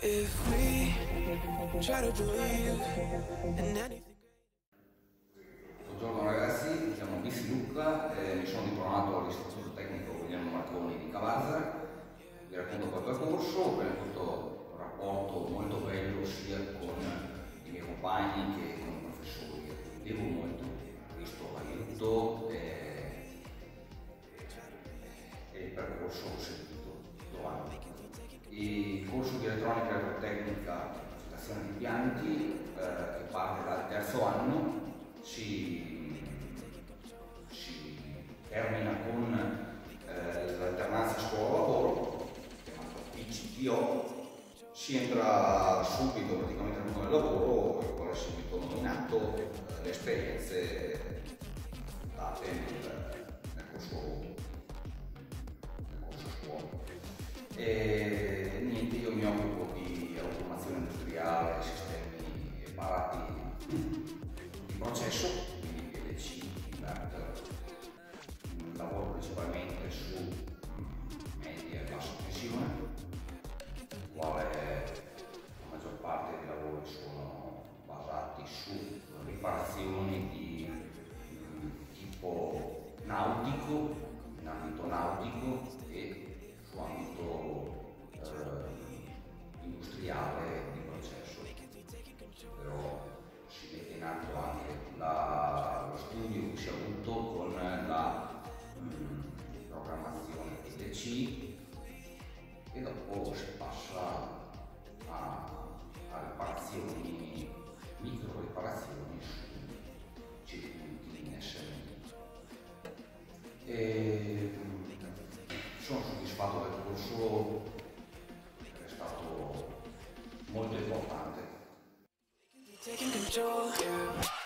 If we try to believe in anything. Buongiorno ragazzi, mi chiamo Bissi Luca e mi sono diplomato all'Istituto Tecnico Guglielmo Marconi di Cavazzara. Vi racconto quel percorso, ho avuto un rapporto molto bello sia con i miei compagni che con i professori. Devo molto a questo aiuto e il percorso ho seguito davanti. Il corso di elettronica e elettrotecnica, stazione di impianti, che parte dal terzo anno, si termina con l'alternanza scuola-lavoro, chiamato PCTO. Si entra subito praticamente nel mondo del lavoro, e poi è subito nominato le esperienze date nel corso scuola. E niente, io mi occupo di automazione industriale, sistemi parati di processo, quindi PLC, inverter. Lavoro principalmente su media e bassa tensione, quale la maggior parte dei lavori sono basati su riparazioni di tipo nautico, in ambito nautico e su ambito industriale di processo. Però si mette in atto anche lo studio che si è avuto con la programmazione PLC e dopo si passa a riparazioni, micro riparazioni su circuiti in SMI. Sono soddisfatto del corso, è stato molto importante. Taking control.